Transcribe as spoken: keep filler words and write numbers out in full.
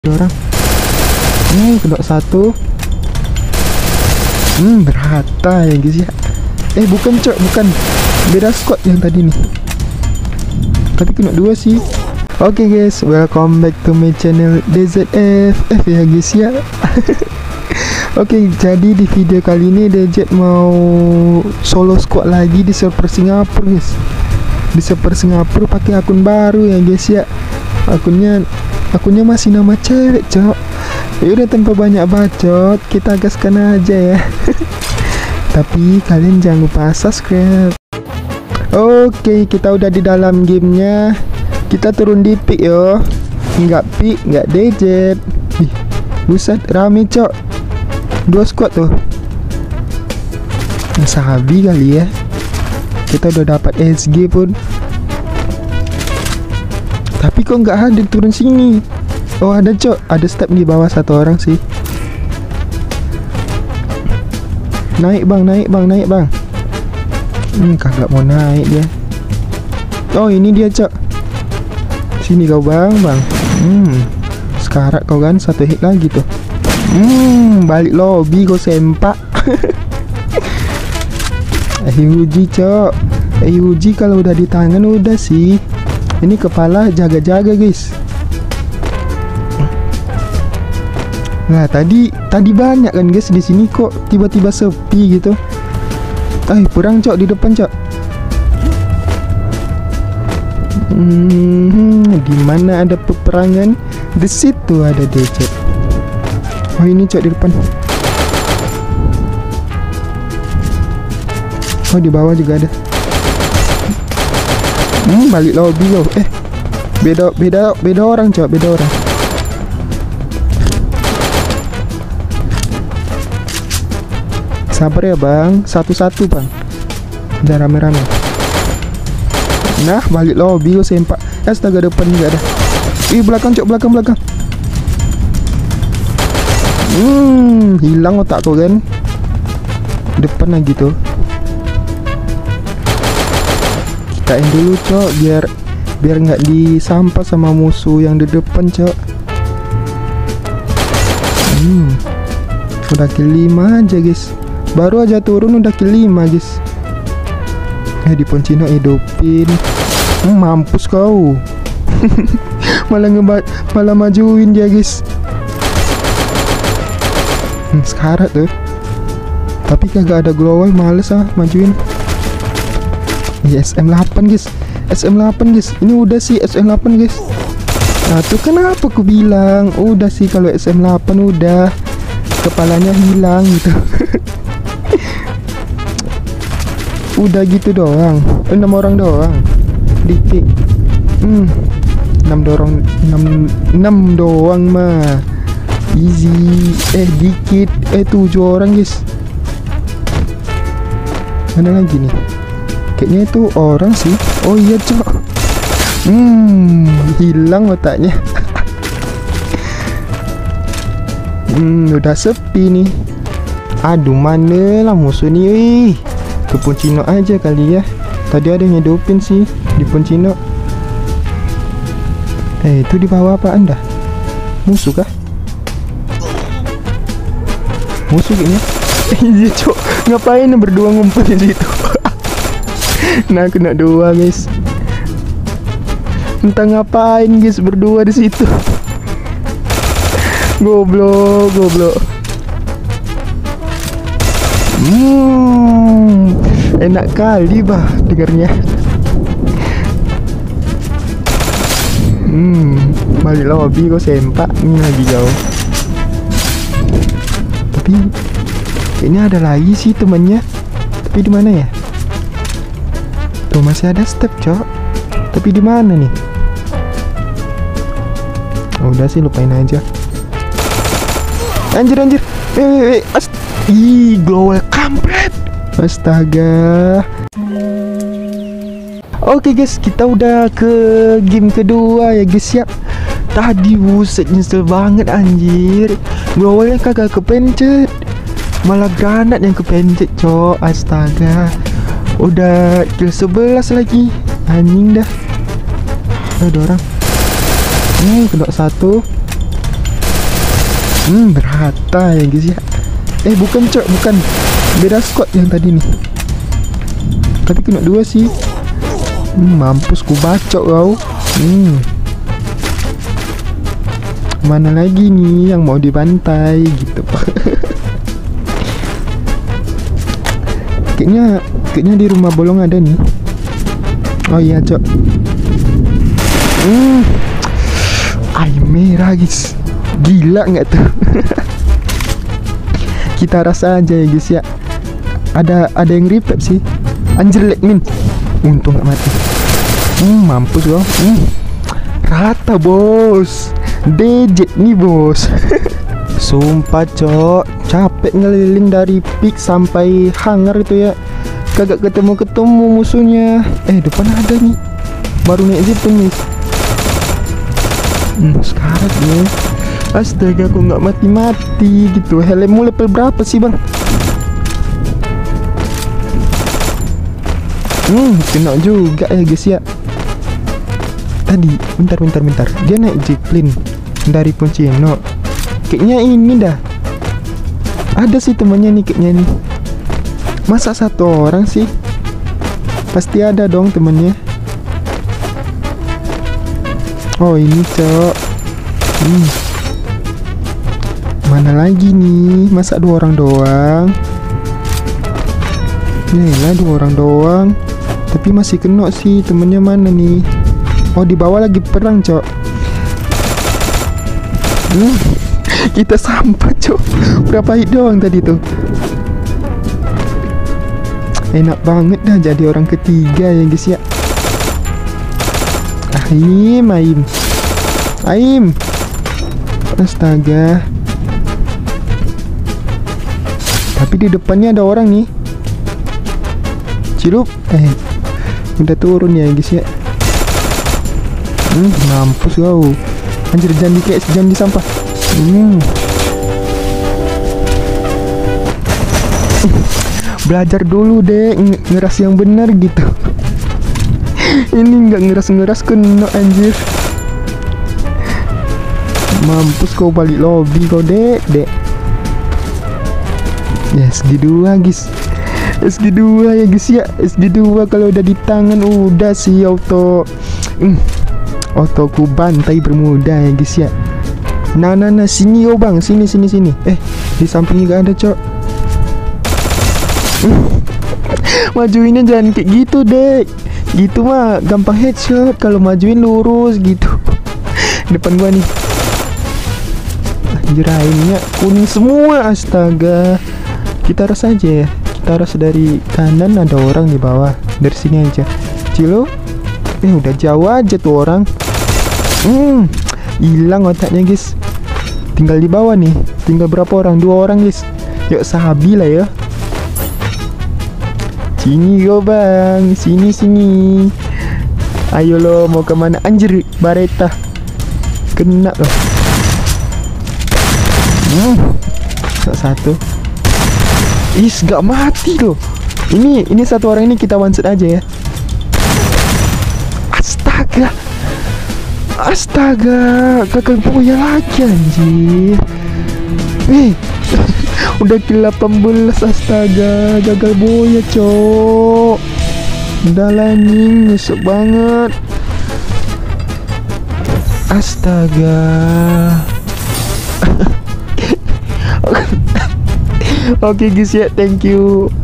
Ada orang. Hmm, kena satu. Hmm, berata ya guys ya. Eh bukan cok, bukan. Beda squad yang tadi nih. Tapi kena dua sih. Oke okay guys, welcome back to my channel D Z F F ya guys ya. Oke, okay, jadi di video kali ini D Z mau solo squad lagi di server Singapura guys. Di server Singapura pakai akun baru ya guys ya. Akunnya akunnya masih nama cewek cok. Yaudah tanpa banyak bacot, kita gaskan aja ya. Tapi kalian jangan lupa subscribe. Oke, okay, kita udah di dalam gamenya. Kita turun di pick yo. Nggak pick, nggak D Z. Ih, buset rame cok. Dua squad tuh. Sabi kali ya. Kita udah dapat S G pun. Tapi kok nggak ada turun sini. Oh ada cok, ada step di bawah satu orang sih. Naik bang, naik bang, naik bang. Hmm, kagak mau naik dia. Oh ini dia cok. Sini kau bang, bang. Hmm, sekarat kau kan, satu hit lagi tuh. Hmm, balik lobby kau sempak. Eh uji cok. Eh uji kalau udah di tangan udah sih. Ini kepala jaga-jaga guys. Nah tadi tadi banyak kan guys di sini, kok tiba-tiba sepi gitu. Eh perang cok di depan cok. Hmm, di mana ada peperangan? Di situ ada D Z. Oh ini cok di depan. Oh di bawah juga ada. Hmm, balik lobby loh. Eh, beda beda beda orang cok, beda orang. Sabar ya bang, satu-satu bang. Jangan rame-rame. Nah, balik lobby lo sempak. Astaga, depan juga ada. Ih, belakang cok, belakang belakang. Hmm, hilang otak kau kan. Depan lagi tuh. Kitain dulu cok, biar biar nggak disampah sama musuh yang di depan cok. Hmm, udah kill lima aja guys. Baru aja turun udah kill lima guys. Eh di Poncino hidupin. Hmm, mampus kau. Malah ngebat, malah majuin dia guys. Hmm, sekarat tuh. Tapi kagak ada glowal, males ah majuin. Iya S M delapan guys. S M delapan guys. Ini udah sih S M delapan guys. Nah tuh kenapa aku bilang udah sih kalau S M delapan udah. Kepalanya hilang gitu. Udah gitu doang. enam orang doang. Dikit. Hmm. enam dorong enam enam doang mah. Easy. Eh dikit. Eh tujuh orang guys. Mana lagi nih? Kayaknya itu orang sih. Oh iya cok. Hmm, hilang otaknya. Hmm, udah sepi nih. Aduh, mana lah musuh nih. Wih. Ke Poncino aja kali ya. Tadi ada yang ngedupin sih di Poncino. Eh, itu di bawah apa anda? Musuh kah? Musuh kayaknya. Iya cok. Ngapain berdua ngumpul di situ? Nah kena dua guys. Entah ngapain guys berdua di situ. Goblok, goblok. Hmm, enak kali bah dengarnya. Hmm, balik lobby kok sempak ini lagi jauh. Tapi ini ada lagi sih temannya. Tapi di mana ya? Tuh masih ada step cok. Tapi di mana nih? Oh, udah sih lupain aja. Anjir anjir. Eh, eh, eh. Ast Ih, glowal kampret. Astaga. Oke guys, kita udah ke game kedua ya guys ya. Tadi buset nyesel banget anjir. Glowalnya kagak kepencet. Malah granat yang kepencet cok. Astaga. Udah kill sebelas lagi. Anjing dah. Ada orang. Hmm, kena satu. Hmm, berata ya guys ya. Eh bukan cok, bukan. Beda squad yang tadi nih. Tapi kena dua sih. Hmm, mampus ku bacok kau. Hmm. Mana lagi nih yang mau dibantai gitu. Kayaknya kayaknya di rumah bolong ada nih. Oh iya cok. Hmm. Air merah guys. Gila nggak tuh? Kita rasa aja ya guys ya. Ada ada yang revive sih. Anjir lag min. Untung nggak mati. Hmm, mampus loh. Hmm. Rata bos. Dejet nih bos. Sumpah cok, capek ngeliling dari peak sampai hangar itu ya. Kagak ketemu-ketemu musuhnya. Eh depan ada nih. Baru naik zip nih. Hmm, sekarang nih. Astaga, aku nggak mati-mati gitu. Helmmu level berapa sih bang? Hmm, kena juga ya guys ya. Tadi, bentar, bentar, bentar. Dia naik zipline dari Poncino. Kayaknya ini dah. Ada sih temannya nih kayaknya nih. Masa satu orang sih? Pasti ada dong temannya. Oh ini cok. Hmm. Mana lagi nih? Masa dua orang doang? Yalah dua orang doang. Tapi masih kena sih. Temennya mana nih? Oh di bawah lagi perang cok. Hmm. Kita sampah cok. Berapa hit doang tadi tuh? Enak banget dah jadi orang ketiga ya guys ya. Aim, aim, aim. Astaga. Tapi di depannya ada orang nih. Cilup. Eh, udah turun ya guys ya. Hmm, mampus kau. Anjir, jangan di kayak jangan di sampah. Hmm. Belajar dulu deh ngeras yang benar gitu. Ini nggak ngeras-ngeras kena anjir. Mampus kau balik lobby kau dek dek. Ya S G dua guys. S G dua ya guys ya. S G dua kalau udah di tangan udah sih auto. Hmm. Auto ku bantai bermuda ya guys ya. Nah nah nah sini oh bang, sini sini sini. Eh di samping juga ada cok. Majuinnya jangan kayak gitu dek. Gitu mah gampang headshot. Kalau majuin lurus gitu. Depan gua nih. Anjir aimnya kuning semua. Astaga. Kita ras aja ya. Kita ras dari kanan, ada orang di bawah. Dari sini aja. Cilo. Eh udah jauh aja tuh orang. Hmm, hilang otaknya guys. Tinggal di bawah nih. Tinggal berapa orang? Dua orang guys. Yuk sabi lah ya. Sini go bang. Sini sini. Ayo lo mau kemana? Anjir Bareta. Kena loh. Hmm, satu. Is gak mati loh. Ini ini satu orang ini kita one shot aja ya. Astaga. Astaga, gagal boya lagi anjir. Eh, udah kill delapan belas. Astaga, gagal boya cok. Udah anjing, nyesek banget. Astaga. Oke guys ya, thank you